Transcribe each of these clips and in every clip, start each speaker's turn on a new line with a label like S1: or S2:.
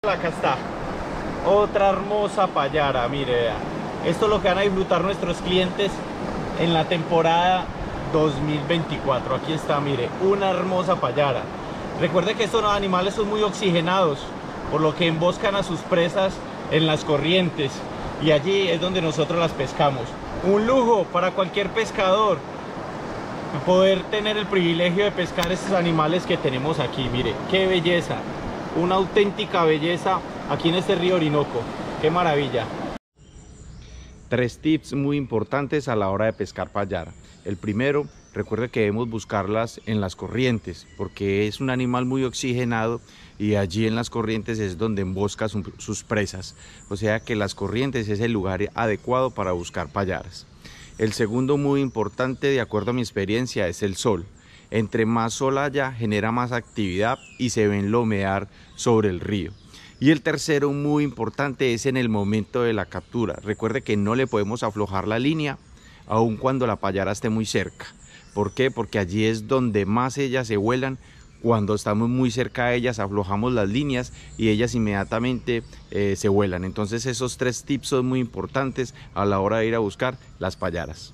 S1: Acá está, otra hermosa payara, mire, vea. Esto es lo que van a disfrutar nuestros clientes en la temporada 2024. Aquí está, mire, una hermosa payara. Recuerde que estos animales son muy oxigenados, por lo que emboscan a sus presas en las corrientes. Y allí es donde nosotros las pescamos. Un lujo para cualquier pescador poder tener el privilegio de pescar estos animales que tenemos aquí. Mire, qué belleza. Una auténtica belleza aquí en este río Orinoco. ¡Qué maravilla! 3 tips muy importantes a la hora de pescar payara. El primero, recuerde que debemos buscarlas en las corrientes, porque es un animal muy oxigenado y allí en las corrientes es donde embosca sus presas. O sea que las corrientes es el lugar adecuado para buscar payaras. El segundo, muy importante, de acuerdo a mi experiencia, es el sol. Entre más sol haya, genera más actividad y se ven lomear sobre el río. Y el tercero, muy importante, es en el momento de la captura. Recuerde que no le podemos aflojar la línea, aun cuando la payara esté muy cerca. ¿Por qué? Porque allí es donde más ellas se vuelan. Cuando estamos muy cerca de ellas, aflojamos las líneas y ellas inmediatamente se vuelan. Entonces esos 3 tips son muy importantes a la hora de ir a buscar las payaras.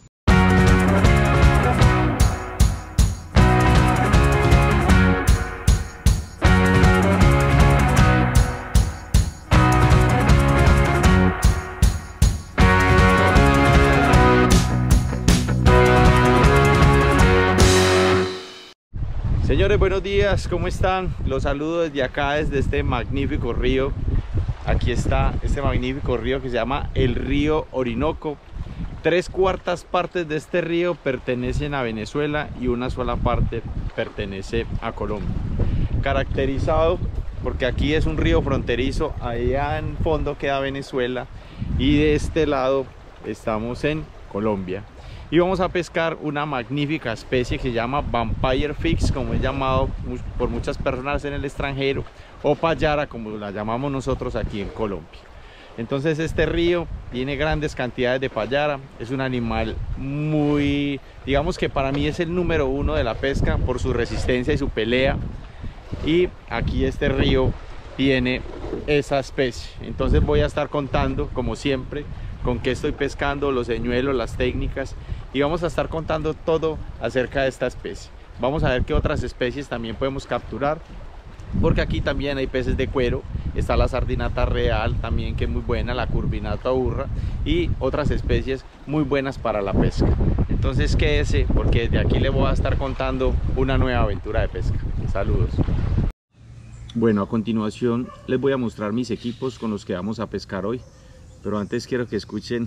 S1: Señores, buenos días, ¿cómo están? Los saludo desde acá, desde este magnífico río. Aquí está este magnífico río que se llama el río Orinoco. 3/4 partes de este río pertenecen a Venezuela y una sola parte pertenece a Colombia. Caracterizado porque aquí es un río fronterizo, allá en fondo queda Venezuela y de este lado estamos en Colombia. Y vamos a pescar una magnífica especie que se llama Vampire Fish, como es llamado por muchas personas en el extranjero, o payara, como la llamamos nosotros aquí en Colombia. Entonces este río tiene grandes cantidades de payara, es un animal muy, digamos que para mí es el número 1 de la pesca por su resistencia y su pelea. Y aquí este río tiene esa especie. Entonces voy a estar contando, como siempre, con qué estoy pescando, los señuelos, las técnicas, y vamos a estar contando todo acerca de esta especie. Vamos a ver qué otras especies también podemos capturar, porque aquí también hay peces de cuero. Está la sardinata real también, que es muy buena, la curvinata burra, y otras especies muy buenas para la pesca. Entonces quédese, porque desde aquí le voy a estar contando una nueva aventura de pesca. Saludos. Bueno, a continuación les voy a mostrar mis equipos con los que vamos a pescar hoy, pero antes quiero que escuchen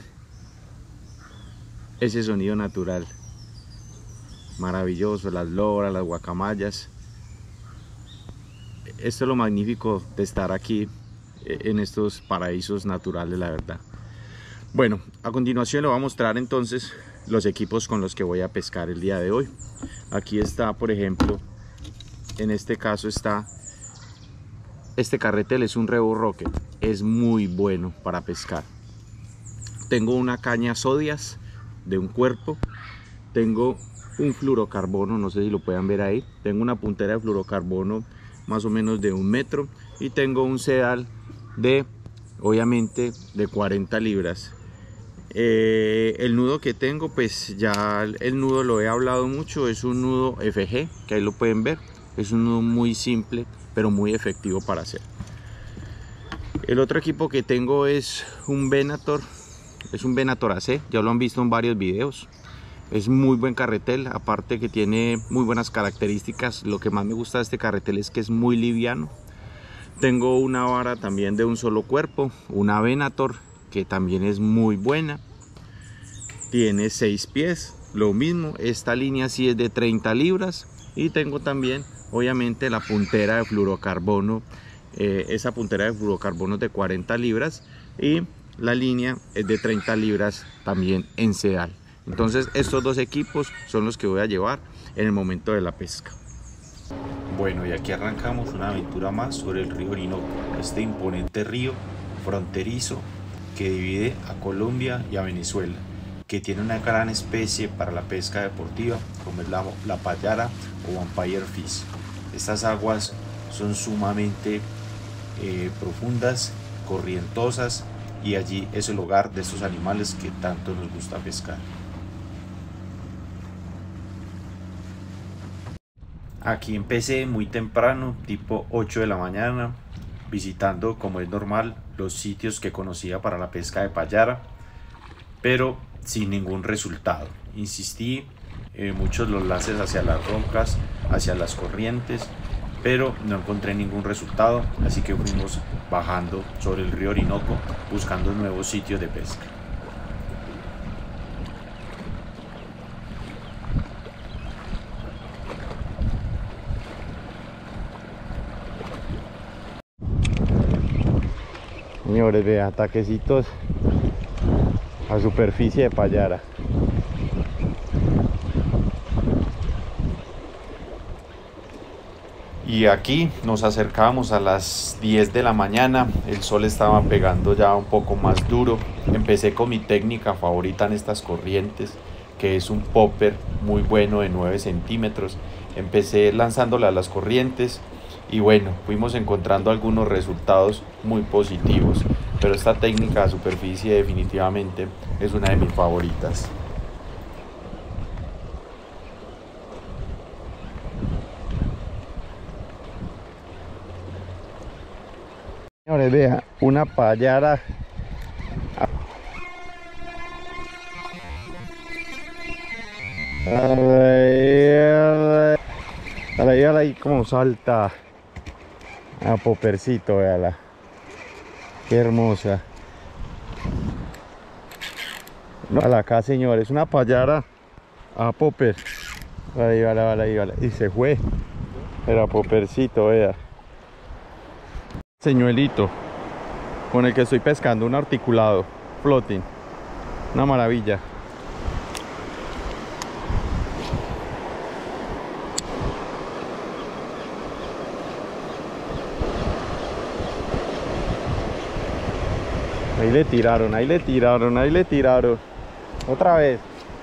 S1: ese sonido natural maravilloso, las loras, las guacamayas. Esto es lo magnífico de estar aquí en estos paraísos naturales, la verdad. Bueno, a continuación les voy a mostrar entonces los equipos con los que voy a pescar el día de hoy. Aquí está, por ejemplo, en este caso está este carretel, es un Revo Rocket, es muy bueno para pescar. Tengo una caña Zodias de un cuerpo, tengo un fluorocarbono, no sé si lo puedan ver ahí, tengo una puntera de fluorocarbono más o menos de 1 metro y tengo un sedal de, obviamente, de 40 libras. El nudo que tengo, pues ya el nudo lo he hablado mucho, es un nudo FG, que ahí lo pueden ver, es un nudo muy simple pero muy efectivo para hacer. El otro equipo que tengo es un Venator, es un Venator AC, ya lo han visto en varios videos. Es muy buen carretel, aparte que tiene muy buenas características. Lo que más me gusta de este carretel es que es muy liviano. Tengo una vara también de un solo cuerpo, una Venator, que también es muy buena. Tiene 6 pies, lo mismo, esta línea sí es de 30 libras. Y tengo también, obviamente, la puntera de fluorocarbono. Esa puntera de fluorocarbono es de 40 libras y la línea es de 30 libras también en sedal. Entonces estos 2 equipos son los que voy a llevar en el momento de la pesca. Bueno, y aquí arrancamos una aventura más sobre el río Orinoco, este imponente río fronterizo que divide a Colombia y a Venezuela, que tiene una gran especie para la pesca deportiva como es la payara o Vampire Fish. Estas aguas son sumamente profundas, corrientosas, y allí es el hogar de estos animales que tanto nos gusta pescar. Aquí empecé muy temprano, tipo 8 de la mañana, visitando, como es normal, los sitios que conocía para la pesca de payara, pero sin ningún resultado. Insistí muchos los lances hacia las rocas, hacia las corrientes, pero no encontré ningún resultado, así que fuimos bajando sobre el río Orinoco buscando nuevos sitios de pesca.
S2: Señores, vean, ataquecitos a superficie de payara.
S1: Y aquí nos acercábamos a las 10 de la mañana, el sol estaba pegando ya un poco más duro. Empecé con mi técnica favorita en estas corrientes, que es un popper muy bueno de 9 centímetros. Empecé lanzándole a las corrientes y bueno, fuimos encontrando algunos resultados muy positivos, pero esta técnica de superficie definitivamente es una de mis favoritas.
S2: Señores, vean, una payara. Ahí como salta a poppercito, véala. Qué hermosa. No, acá, señores, una payara a popper. Vale. Y se fue. Pero a poppercito, vea. Señuelito con el que estoy pescando, un articulado floating, una maravilla. Ahí le tiraron otra vez.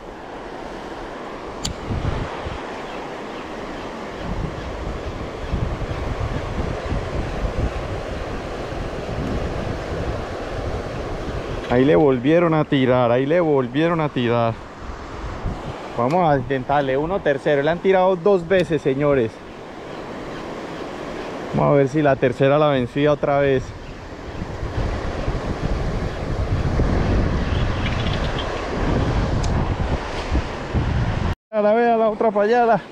S2: Ahí le volvieron a tirar, Vamos a intentarle uno tercero. Le han tirado 2 veces, señores. Vamos a ver si la tercera la vencía otra vez. Vea la otra payara.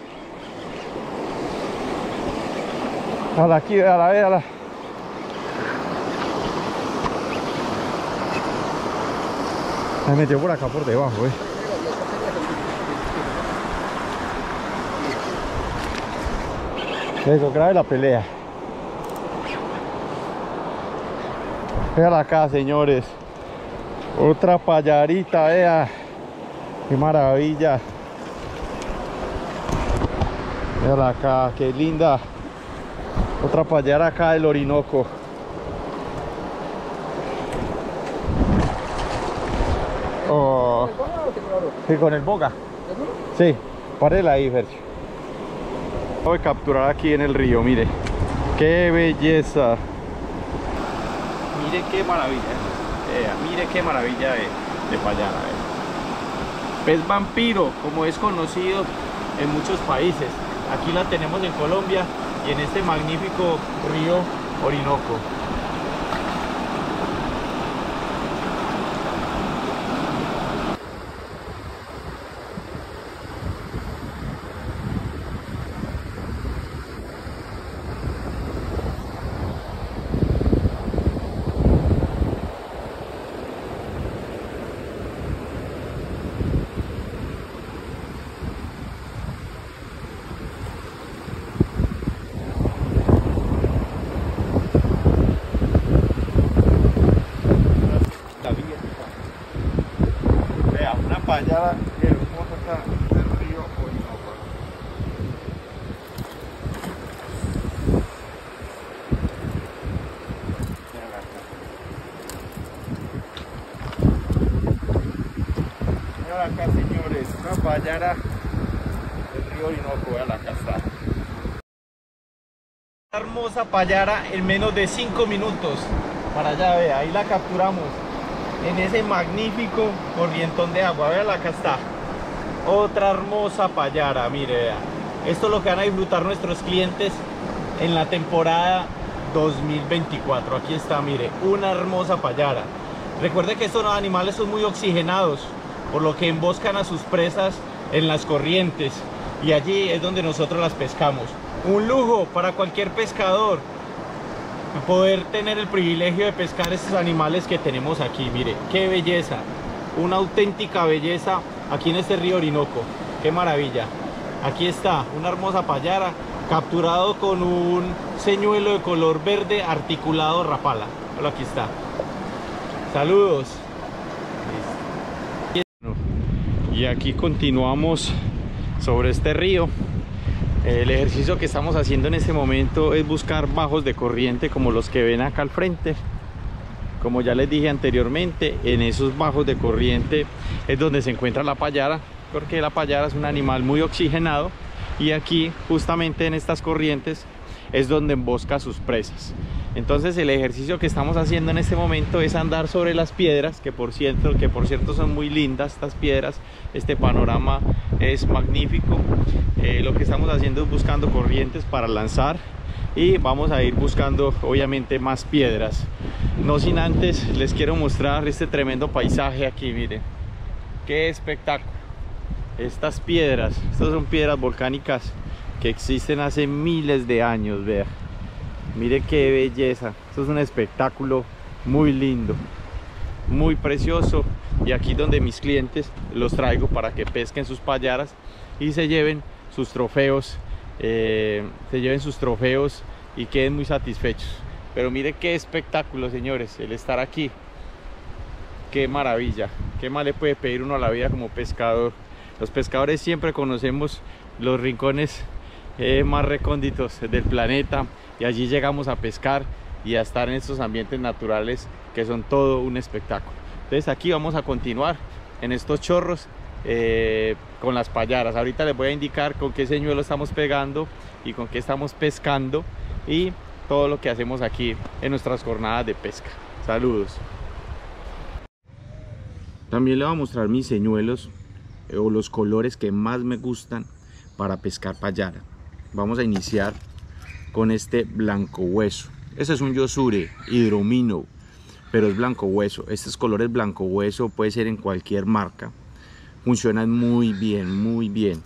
S2: Aquí, véala. Se metió por acá por debajo, Eso, grave la pelea. Véala acá, señores. Otra payarita, vea. Qué maravilla. Véala acá, qué linda. Otra payara acá del Orinoco. Oh. Sí, con el boga. Sí, párela ahí, Fercho. Voy a capturar aquí en el río, mire. Qué belleza.
S1: Mire qué maravilla. Mire qué maravilla de payara. Pez vampiro, como es conocido en muchos países. Aquí la tenemos en Colombia y en este magnífico río Orinoco.
S2: Payara hermosa acá del río Orinoco. Mira acá, señores, una payara del río Orinoco, vean acá está. hermosa payara en menos de 5 minutos. Para allá, vea, ahí la capturamos en ese magnífico corrientón de agua. Véala, acá está. Otra hermosa payara, mire, vea. Esto es lo que van a disfrutar nuestros clientes en la temporada 2024. Aquí está, mire, una hermosa payara. Recuerde que estos animales son muy oxigenados, por lo que emboscan a sus presas en las corrientes, y allí es donde nosotros las pescamos. Un lujo para cualquier pescador poder tener el privilegio de pescar estos animales que tenemos aquí. Mire, qué belleza, una auténtica belleza aquí en este río Orinoco. Qué maravilla. Aquí está, una hermosa payara capturado con un señuelo de color verde articulado rapala. Bueno, aquí está. Saludos. Y aquí continuamos sobre este río. El ejercicio que estamos haciendo en este momento es buscar bajos de corriente como los que ven acá al frente. Como ya les dije anteriormente, en esos bajos de corriente es donde se encuentra la payara, porque la payara es un animal muy oxigenado, y aquí justamente en estas corrientes es donde embosca a sus presas. Entonces el ejercicio que estamos haciendo en este momento es andar sobre las piedras, que por cierto son muy lindas estas piedras. Este panorama es magnífico. Lo que estamos haciendo es buscando corrientes para lanzar, y vamos a ir buscando obviamente más piedras. No sin antes les quiero mostrar este tremendo paisaje aquí. Miren qué espectáculo. Estas son piedras volcánicas que existen hace miles de años. Vea, mire qué belleza. Esto es un espectáculo muy lindo, muy precioso. Y aquí donde mis clientes los traigo para que pesquen sus payaras y se lleven sus trofeos, y queden muy satisfechos. Pero mire qué espectáculo, señores, el estar aquí. Qué maravilla. Qué más le puede pedir uno a la vida como pescador. Los pescadores siempre conocemos los rincones más recónditos del planeta, y allí llegamos a pescar y a estar en estos ambientes naturales que son todo un espectáculo. Entonces aquí vamos a continuar en estos chorros con las payaras. Ahorita les voy a indicar con qué señuelo estamos pegando y con qué estamos pescando, y todo lo que hacemos aquí en nuestras jornadas de pesca. Saludos. También les voy a mostrar mis señuelos o los colores que más me gustan para pescar payara. Vamos a iniciar con este blanco hueso. Este es un Yosure hidromino, pero es blanco hueso. Estos colores blanco hueso puede ser en cualquier marca. Funcionan muy bien, muy bien.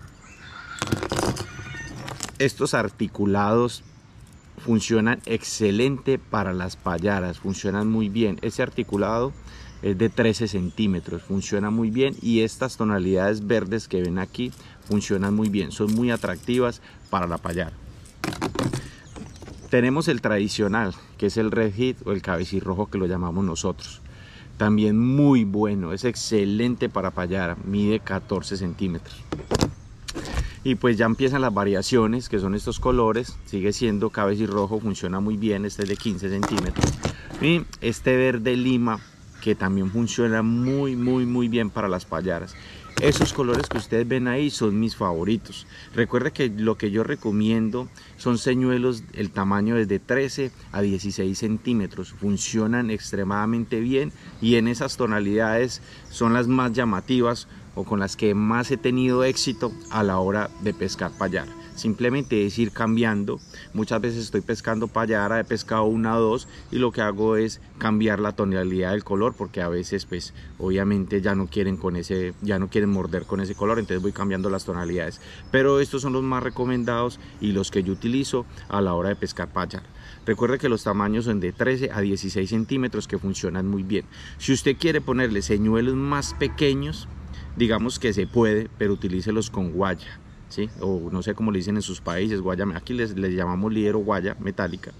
S2: Estos articulados funcionan excelente para las payaras, funcionan muy bien. Este articulado es de 13 centímetros, funciona muy bien, y estas tonalidades verdes que ven aquí funcionan muy bien, son muy atractivas para la payara. Tenemos el tradicional, que es el red head o el cabecirrojo, que lo llamamos nosotros. También muy bueno, es excelente para payara, mide 14 centímetros. Y pues ya empiezan las variaciones, que son estos colores. Sigue siendo cabecirrojo, funciona muy bien, este es de 15 centímetros. Y este verde lima, que también funciona muy bien para las payaras. Esos colores que ustedes ven ahí son mis favoritos. Recuerde que lo que yo recomiendo son señuelos el tamaño desde 13 a 16 centímetros. Funcionan extremadamente bien, y en esas tonalidades son las más llamativas o con las que más he tenido éxito a la hora de pescar payara. Simplemente es ir cambiando. Muchas veces estoy pescando payara, he pescado una o dos, y lo que hago es cambiar la tonalidad del color, porque a veces pues obviamente ya no quieren morder con ese color, entonces voy cambiando las tonalidades. Pero estos son los más recomendados y los que yo utilizo a la hora de pescar payara. Recuerde que los tamaños son de 13 a 16 centímetros, que funcionan muy bien. Si usted quiere ponerle señuelos más pequeños, digamos que se puede, pero utilícelos con guaya, ¿sí? O no sé cómo le dicen en sus países, guaya, aquí les llamamos líder o guaya metálica,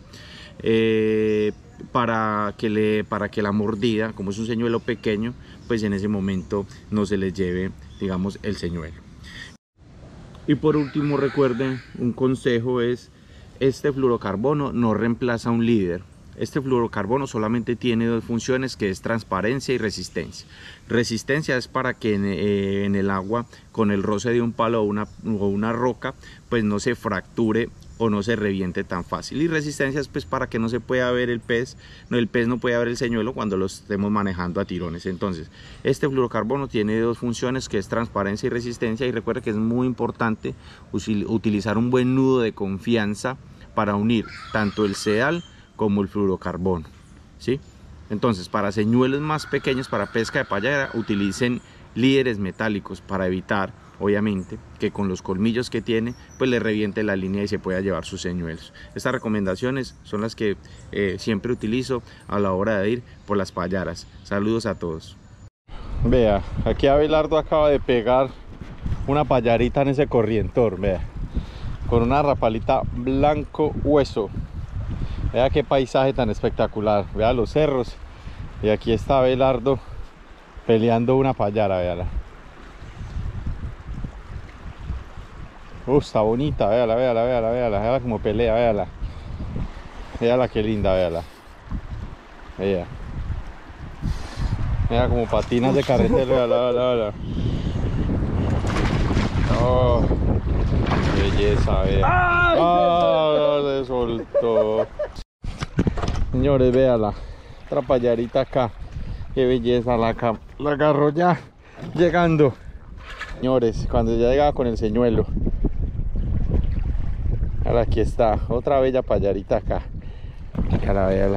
S2: para que la mordida, como es un señuelo pequeño, pues en ese momento no se les lleve, digamos, el señuelo. Y por último, recuerden, un consejo es: este fluorocarbono no reemplaza un líder. Este fluorocarbono solamente tiene dos funciones, que es transparencia y resistencia. Resistencia es para que en el agua, con el roce de un palo o una roca, pues no se fracture o no se reviente tan fácil. Y resistencia es pues para que no se pueda ver el pez no puede ver el señuelo cuando lo estemos manejando a tirones. Entonces este fluorocarbono tiene dos funciones, que es transparencia y resistencia, y recuerda que es muy importante utilizar un buen nudo de confianza para unir tanto el sedal como el fluorocarbono, ¿sí? Entonces, para señuelos más pequeños, para pesca de payara, utilicen líderes metálicos para evitar, obviamente, que con los colmillos que tiene, pues le reviente la línea y se pueda llevar sus señuelos. Estas recomendaciones son las que siempre utilizo a la hora de ir por las payaras. Saludos a todos.
S1: Vea, aquí Abelardo acaba de pegar una payarita en ese corrientor, vea, con una rapalita blanco hueso. Vea qué paisaje tan espectacular, vea los cerros, y aquí está Abelardo peleando una payara, véala. Está bonita, véala, véala, véala, véala, véala como pelea, véala. Véala qué linda, véala. Vea. Vea como patinas de carretera, véala, véala, véala. Oh, belleza, vea. Ah, se soltó. Señores, véala. Otra payarita acá. Qué belleza, la agarró ya llegando. Señores, cuando ya llegaba con el señuelo. Ahora aquí está, otra bella payarita acá. Véala, véala.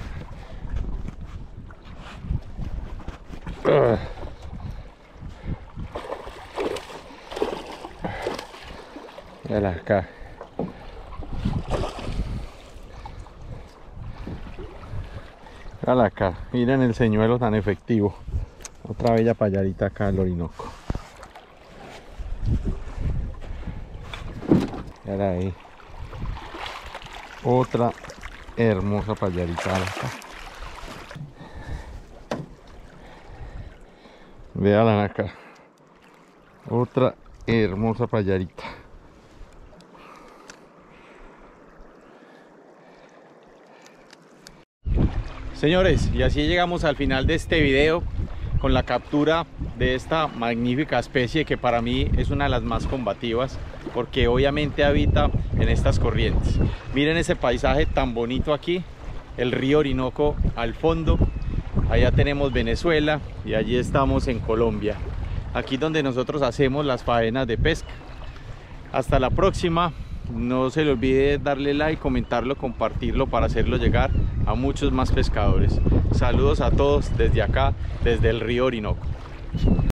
S1: Véala acá. Véala acá, miren el señuelo tan efectivo. Otra bella payarita acá del Orinoco. Véala ahí. Otra hermosa payarita acá. Véala acá. Otra hermosa payarita. Señores, y así llegamos al final de este video con la captura de esta magnífica especie, que para mí es una de las más combativas, porque obviamente habita en estas corrientes. Miren ese paisaje tan bonito aquí, el río Orinoco al fondo. Allá tenemos Venezuela y allí estamos en Colombia, aquí donde nosotros hacemos las faenas de pesca. Hasta la próxima. No se le olvide darle like, comentarlo, compartirlo para hacerlo llegar a muchos más pescadores. Saludos a todos desde acá, desde el río Orinoco.